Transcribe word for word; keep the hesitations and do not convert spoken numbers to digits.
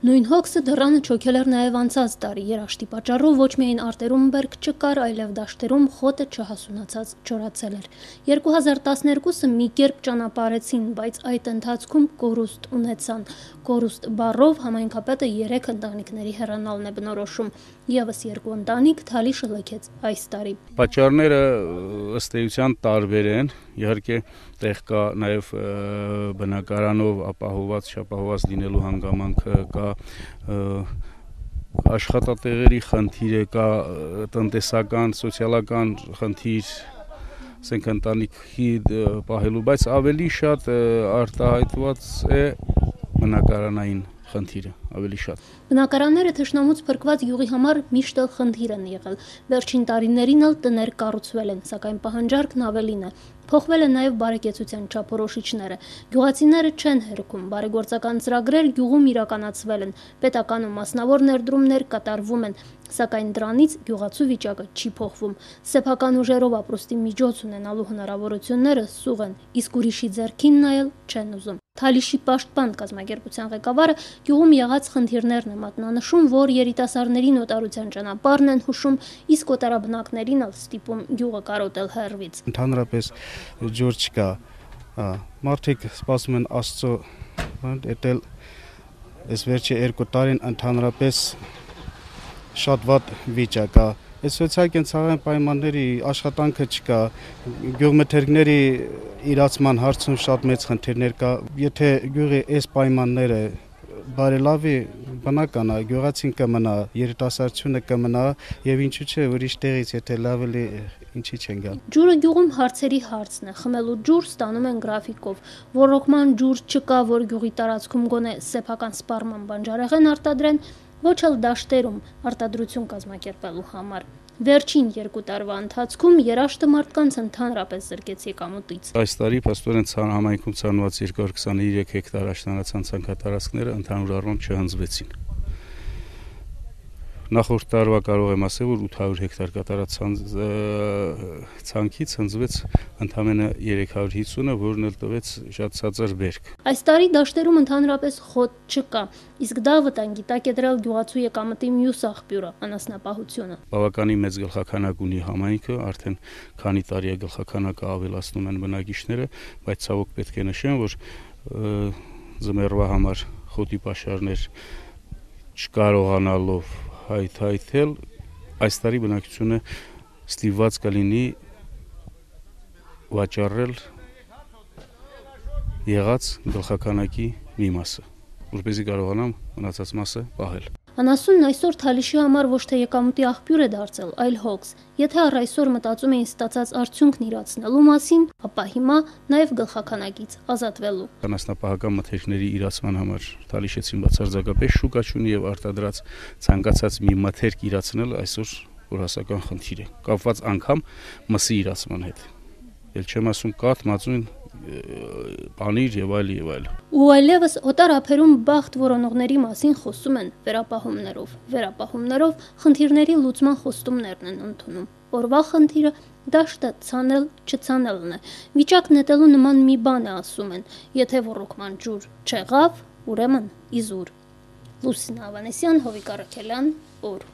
Նույն հոգսը դռանը չոքել էր նաև անցած տարի, երաշտի պատճառով ոչ միայն արտերում բերք չկար, այլև դաշտերում խոտը չհասունացած չորացել էր։ երկու հազար տասներկուսը մի կերպ ճանապարհեցին, բայց այդ ընթացքում կորուստ ունեցան։ Կորուստ բառով համայնքապետը երեք ընտանիքների հեռանալն է բնորոշում։ Եվս երկու ընտանիք Թալիշը լքեց այս տարի։ Պատճառները ըստ էության տարբեր են, իհարկե տեղ կա նաև բնակարանով ապահոված, չապահոված լինելու հանգամանքը, կա աշխատատեղերի խնդիր, կա տնտեսական, սոցիալական խնդիր, ասենք ընտանիքի պահելու, բայց ավելի շատ արտահայտված է բնակարանային խնդիրը, ավելի շատ։ Բնակարանները թշնամուց փրկված յուղի համար միշտ էլ խնդիր են եղել։ Վերջին տարիներին էլ տներ կառուցվել են, սակայն պահանջարկն ավելին է։ Փոխվել է նաև բարեկեցության չափորոշիչները։ Գյուղացիները չեն հերքում, բարեգործական ծրագրեր գյուղում իրականացվել են, պետական ու մասնավոր ներդրումներ կատարվում են, սակայն դրանից գյուղացու վիճակը չի փոխվում։ Սեփական ուժերով ապրուստի միջոց ունենալու հնարավորությունները սուղ են, իսկ ուրիշի ձեռքին նայել չեն ուզում։ Թալիշի պաշտպան կազմակերպության ղեկավարը գյուղում եղած խնդիրներն է մատնանշում, որ երիտասարդներին օտարության ճանապարհն են հուշում, իսկ օտարաբնակներին էլ ստիպում գյուղը կարոտել հեռվից։ Ընդհանրապես ջուր չկա, մարդիկ սպասում են Աստծո, դա այս վերջի երկու տարին ընդհանրապես շատ վատ վիճակ է։ Այս սոցիալ-կենցաղային պայմանների աշխատանքը չկա, գյուղմթերքների իրացման հարցում շատ մեծ խնդիրներ կա։ Եթե գյուղի այս պայմանները բարելավի, բնական է, գյուղացին կմնա, երիտասարդությունը կմնա եւ ինչու՞ չէ ուրիշ տեղից եթե լավելի ինչի չեն գա։ Ջուրը գյուղում հարցերի հարցն է, խմելու ջուր ստանում են գրաֆիկով, ռոռոկման ջուր չկա, որ գյուղի տարածքում գոնե սեփական սպառման բանջարեղեն արտադրեն, ոչ էլ դաշտերում արտադրություն կազմակերպելու համար։ Վերջին երկու տարվա ընթացքում երաշտը մարդկանց ընդհանրապես զրկեց եկամուտից։ Այս տարի փաստորեն համայնքում ցանված երկու հարյուր քսաներեք հեկտար աշնանացան ցանքատարածքները ընդհանուր առմամբ չհանձվեցին։ Նախորդ տարվա կարող եմ ասել, որ ութ հարյուր հեկտար կատարած ցանքից հնձվեց ընդամենը երեք հարյուր հիսունը, որն էլ տվեց շատ ցածր բերք։ Այս տարի դաշտերում ընդհանրապես խոտ չկա, իսկ դա վտանգի տակ է դրել գյուղացու եկամտի մյուս աղբյուրը՝ անասնապահությունը։ Բավականին մեծ գլխաքանակ ունի համայնքը, արդեն քանի տարի է գլխաքանակը ավելացնում են բնակիչները, բայց ցավոք պետք է նշեմ, որ ձմեռվա համար խոտի պաշարներ չկարողանալով հայթայթել, այս տարի բնակչությունը ստիպված կլինի վաճառել եղած գլխաքանակի մի մասը, որպեսզի կարողանամ մնացած մասը պահել։ Անասունն այսօր Թալիշի համար ոչ թե եկամուտի աղբյուր է դարձել, այլ հոգս։ Եթե առ այսօր մտածում էին ստացած արդյունքն իրացնելու մասին, ապա հիմա նաև գլխաքանակից ազատվելու։ Անասնապահական մթերքների իրացման համար Թալիշեցին բացարձակապես շուկա չունի եւ արտադրած ցանկացած մի մթերք իրացնել այսօր որհասական խնդիր է, կապված անգամ մսի իրացման հետ։ Էլ չեմ ասում կաթ, մածուն, պանիր եւ այլ եւ այլ։ Ու այլևս օտար ափերում բախտ որոնողների մասին խոսում են վերապահումներով։ Վերապահումներով խնդիրների լուծման խոստումներն են ընդունում։ Օրվա խնդիրը դաշտը ցանել չցանելն է։ Վիճակ նետելու նման մի բան է ասում են։ Եթե ռոռոկման ջուր չեղավ, ուրեմն իզուր։ Լուսինա Ավանեսյան, Հովիկ Արաքելյան, օր։